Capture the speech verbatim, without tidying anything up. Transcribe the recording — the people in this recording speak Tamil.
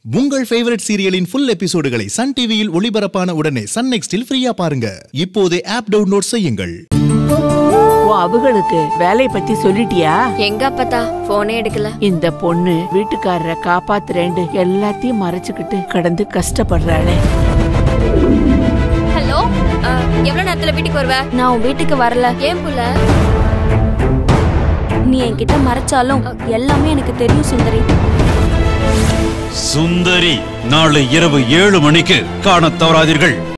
உங்கள் ஃபேவரட் சீரியலின் ஃபுல் எபிசோடுகளை சன் டிவியில் ஒளிபரப்பான உடனே சன் நெக்ஸ்டில் ஃப்ரீயா பாருங்க. இப்போதே ஆப் டவுன்லோட் செய்யுங்கள். அவங்களுக்கு வேலை பத்தி சொல்லிட்டியா? எங்க அப்பதா போனே எடுக்கல. இந்த பொண்ணு வீட்டுக்காரரை காப்பாத்துறேன்னு எல்லாத்தையும் மறைச்சுக்கிட்டு கடந்து கஷ்டப்படுறாளே. ஹலோ, எவ்வளவு நேரத்துல வீட்டுக்கு வருவ? நான் உன் வீட்டுக்கு வரல. ஏன் புள்ள? நீ என்கிட்ட மறைச்சாலும் எல்லாமே எனக்கு தெரியும் சுந்தரி. சுந்தரி நாளை இரவு ஏழு மணிக்கு காணத் தவறாதீர்கள்.